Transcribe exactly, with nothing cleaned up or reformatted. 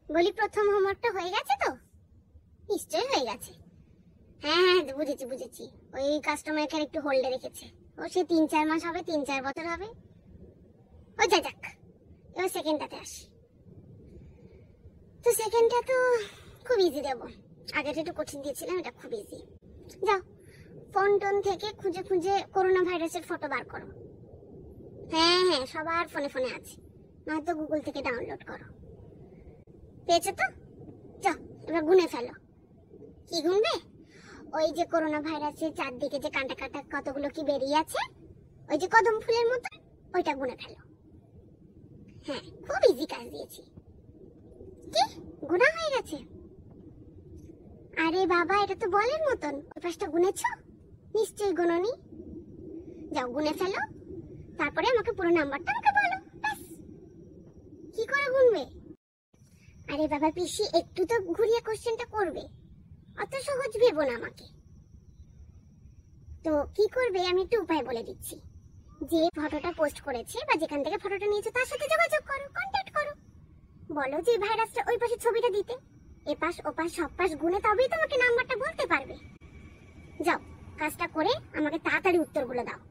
বলি প্রথম হোমওয়ার্কটা হয়ে গেছে তো? নিশ্চয়ই হয়ে গেছে। হ্যাঁ হ্যাঁ বুঝেছি বুঝেছি, ওই কাস্টমার কেয়ার একটু হোল্ডে রেখেছে। ও সে তিন চার মাস হবে, তিন চার বছর হবে। ও যা যাক, এবার সেকেন্ডটাতে আসি। তো সেকেন্ডটা তো খুব ইজি দেবো, আগেটা একটু কঠিন দিয়েছিলাম, এটা খুব ইজি। যাও ফোন টোন থেকে খুঁজে খুঁজে করোনা ভাইরাসের ফটো বার করো। হ্যাঁ হ্যাঁ সবার ফোনে ফোনে আছে, নয়তো গুগল থেকে ডাউনলোড করো। পেয়েছো তো? যাও এবার গুনে ফেলো। কি গুনবে? ওই যে করোনা ভাইরাসের চারদিকে যে কাঁটা কাঁটা কতগুলো কি বেরিয়ে আছে, ওই যে কদম ফুলের মতো, ওইটা গুনে ফেলো। হ্যাঁ খুব ইজি কাজ দিয়েছি। কি গুনা হয়ে গেছে? আরে বাবা এটা তো বলের মতন, ওই পাশটা গুনেছো? নিশ্চয়ই গুনোনি। যাও গুনে ফেলো, তারপরে আমাকে পুরো নাম্বারটা আমাকে বলো। ব্যাস। কি করে গুনবে? আরে বাবা পিসি একটু তো ঘুরিয়ে কোশ্চেনটা করবে, অত সহজ ভেবো না আমাকে। তো কি করবে আমি একটু উপায় বলে দিচ্ছি। যে ফটোটা পোস্ট করেছে বা যেখান থেকে ফটোটা নিয়েছে তার সাথে যোগাযোগ করো, কন্ট্যাক্ট করো, বলো যে ভাইরাসটা ওই পাশে ছবিটা দিতে। এপাশ ওপাশ সব পাশ গুনে তবেই তোমাকে নাম্বারটা বলতে পারবে। যাও কাজটা করে আমাকে তাড়াতাড়ি উত্তরগুলো দাও।